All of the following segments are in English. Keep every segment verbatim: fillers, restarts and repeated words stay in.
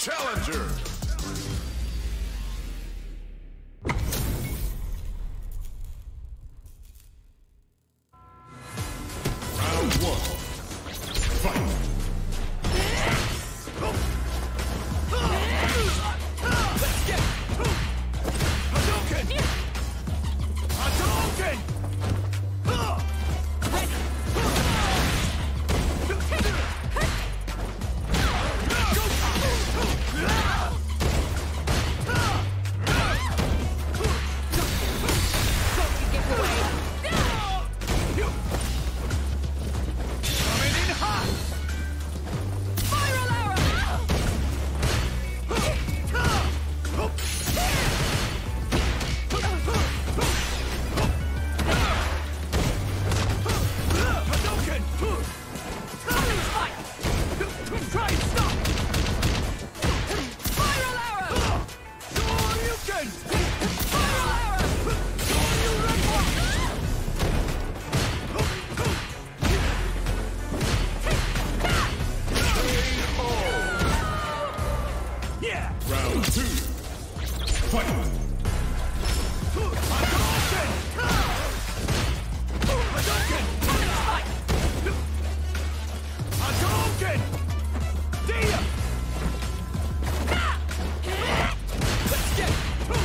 challenger. Round one. Fight. Let's get Hadouken! Hadouken! Round two. Fight. Hadouken! Hadouken! Hadouken! Dia! Let's get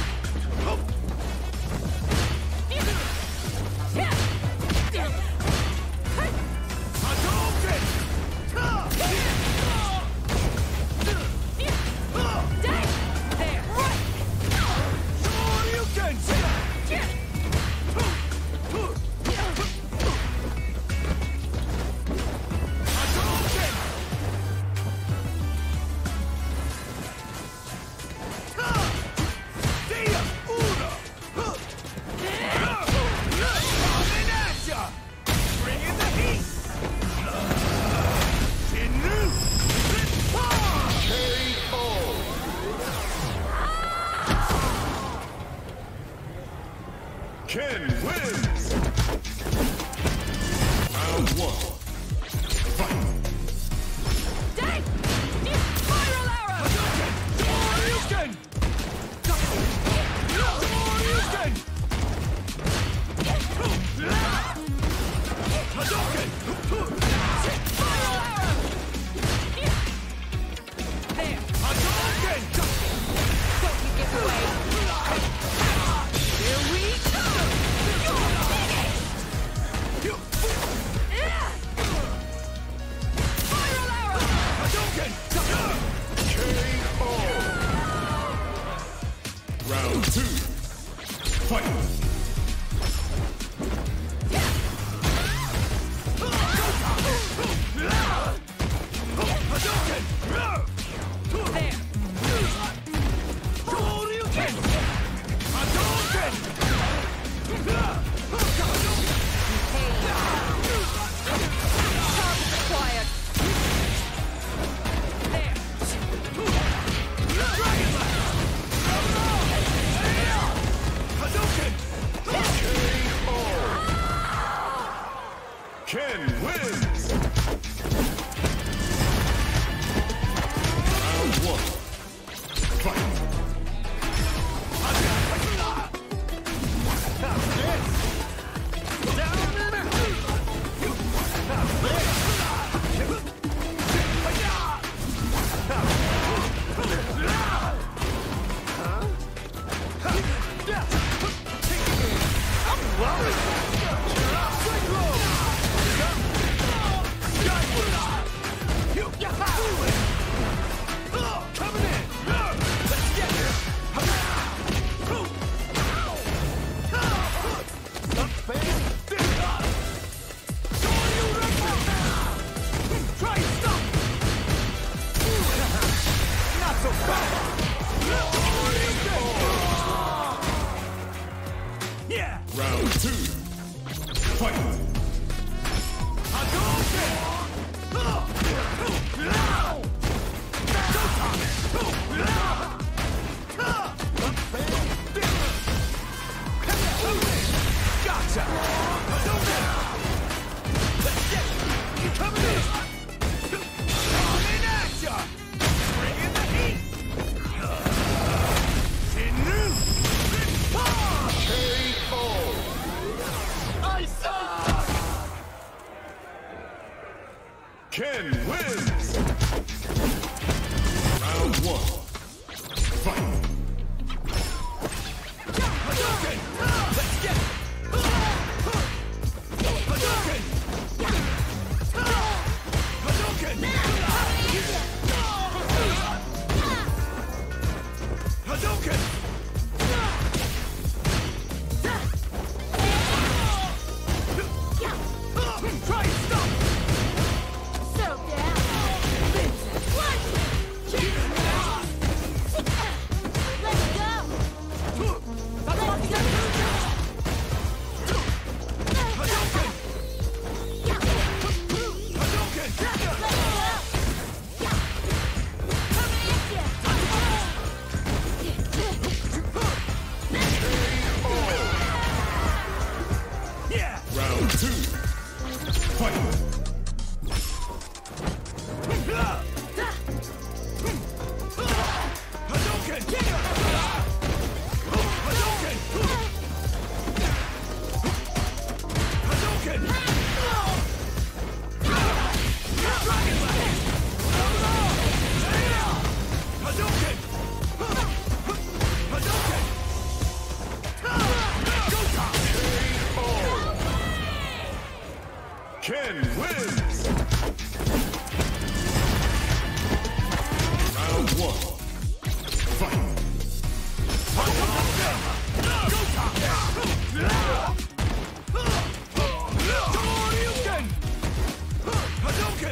Ken wins! Round one. Fight! Dang! Spiral arrow! Hadouken! Hadouken! Hadouken! Spiral arrow! There! Hadouken! Don't you give away! Here we go! You're finished! Spiral arrow! Hadouken! K O! Round two. Fight! Hadouken! There! Shoryuken! Hadouken! Charge required! There! Dragon Hadouken! Ken wins! Round one. Fight! Coming in! Let's get it! Try and stop! Not so fast! Yeah! Round two. Fight! Hadouken! Gotcha! Hadouken! Let's get it! Coming in! Coming at ya! Bring in the heat! Ken wins! Round one. Fight! Hadouken! Let's get it! Hadouken! Hadouken! Hadouken! Try and stop! Settle down. Vincent. What? Let's go. Let's go. Hadouken! Hadouken! Let's go. Coming at you. Yeah! Round two. Fight! Hadouken! Hadouken! Hadouken! Dragon Blast! Hadouken! Hadouken! Go time! Ken wins! Round one. Fight! Go time! Shoryuken! Hadouken!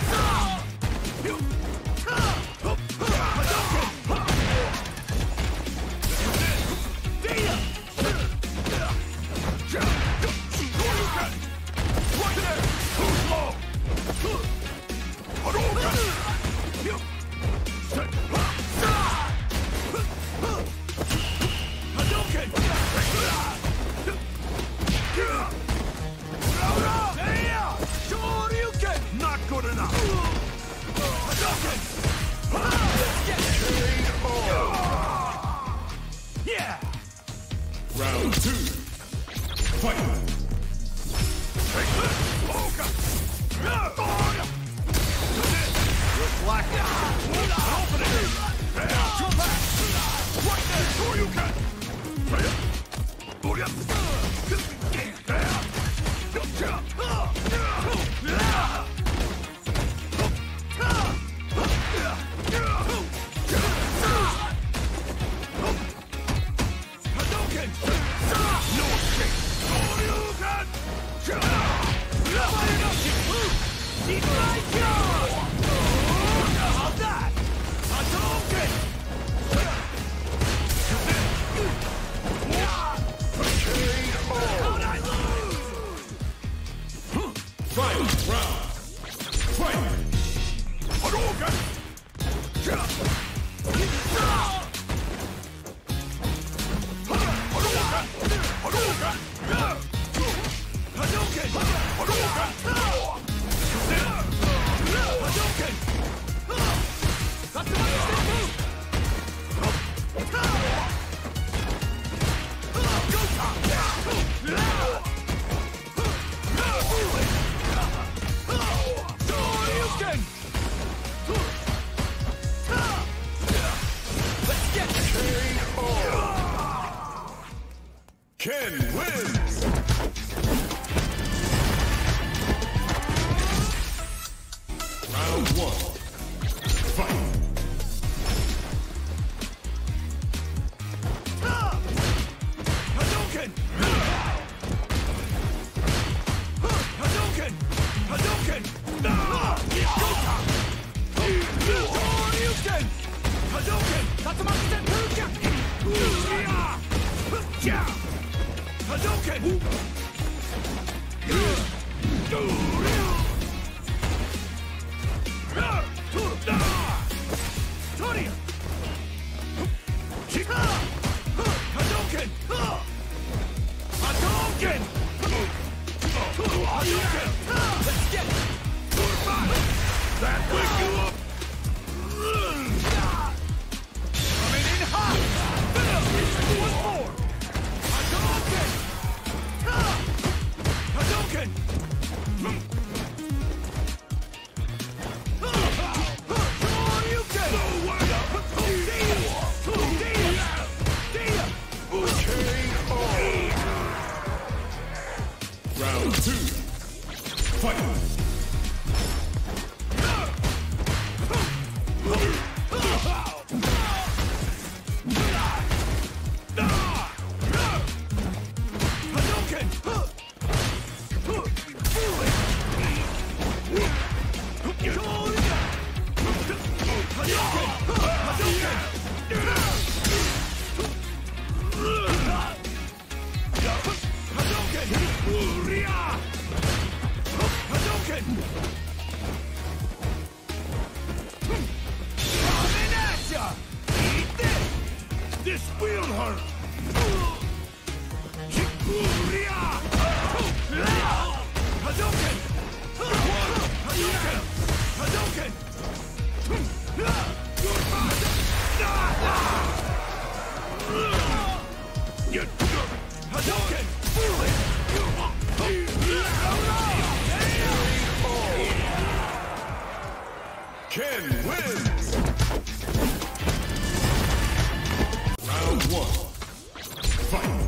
Not good enough! Hadouken! Let's get it! Yeah! Round two. Fight! Take this! You're blacked out! Open it! Two back! Right there! Sure you can! Hadouken! No escape! Shoryuken! Eat my jaw! How's that? Hadouken! How'd I lose? Final round. Fight! Hadouken! Hadouken! Hadouken! Hadouken! Hadouken! Hadouken! That's the one Go time! Shoryuken! Let's get it! Ken wins! Round one. Fight! Hadouken! Hadouken! Hadouken! Go time! Shoryuken! Hadouken! Tatsumaki Senpuku! Hadouken! Toria! Hadouken! Hadouken! Hadouken! Let's get it! That wake you up! Coming in hot! One more! Hadouken! Hadouken! Round two. Fight. This will hurt! Hadouken! Hadouken! Hadouken! Hadouken! Ken wins! Round one. Fight!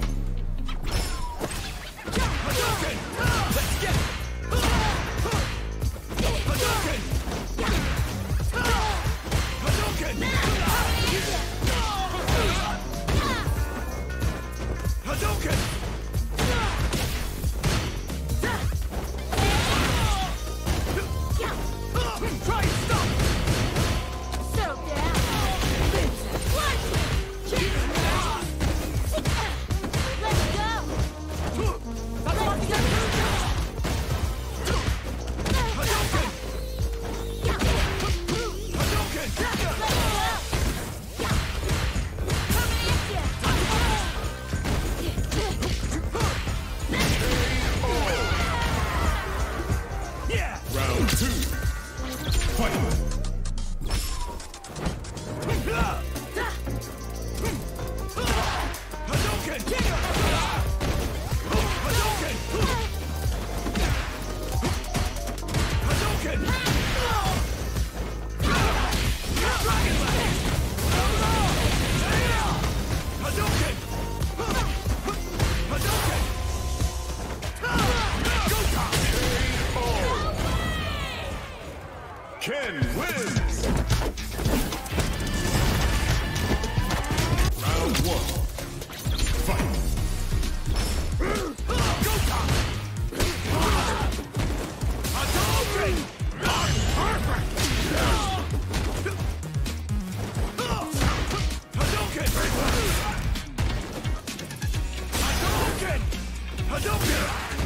Hadouken! Let's get it! Hadouken! Hadouken! Hadouken! Try and stop! Settle down. Lunge. Let's go. Let's go. Hadouken! Hadouken! Let's go. Coming at you. Yeah! Round two. Fight! Hadouken! Hadouken! Hadouken! Dragon Blade! Hadouken! Hadouken! Ken wins! Round one. Fight! Hadouken! Perfect! Hadouken! Hadouken! Hadouken!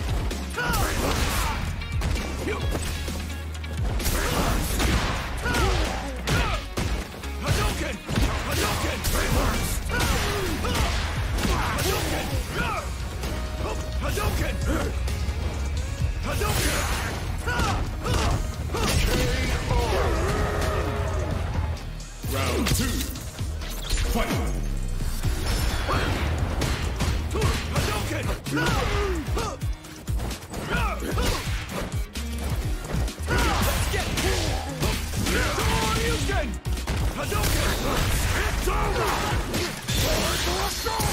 Hadouken! Hadouken! Hadouken! Hadouken! Round two. Fight! Hadouken! Let's get it! Hadouken! Hadouken! It's over! Hadouken!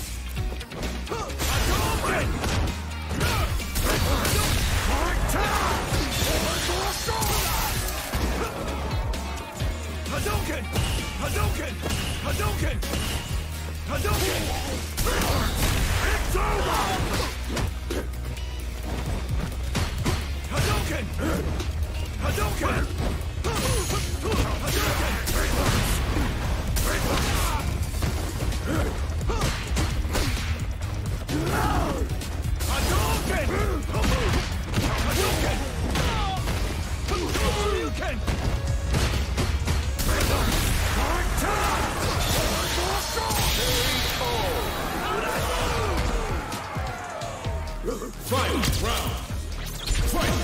Hadouken! Hadouken! Hadouken! Hadouken! It's over! Hadouken! Hadouken! Hadouken! Hadouken! Hadouken! Final round! Fight!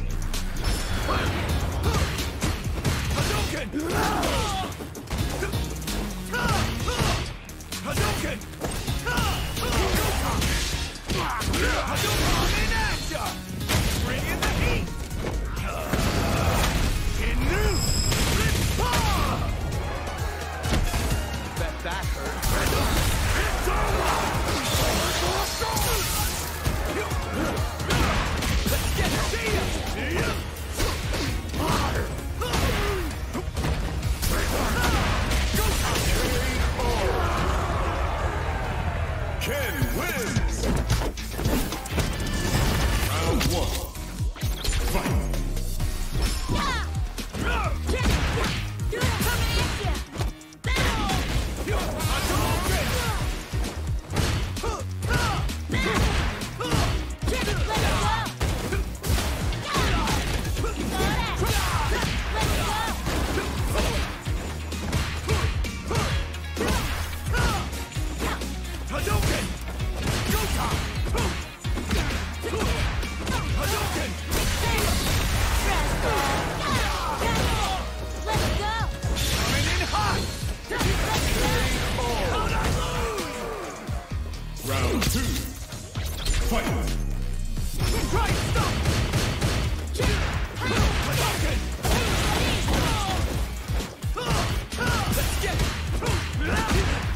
Hadouken! Hadouken! Hadouken in action! Bring in the heat! Inu! Rippa! Bet that hurt. It's over! Round one. Fight. Hadouken! Go-Ka! Hadouken! Coming in hot! How'd I lose? Round two. Fight. Right, stop! Hadouken! Let's get it!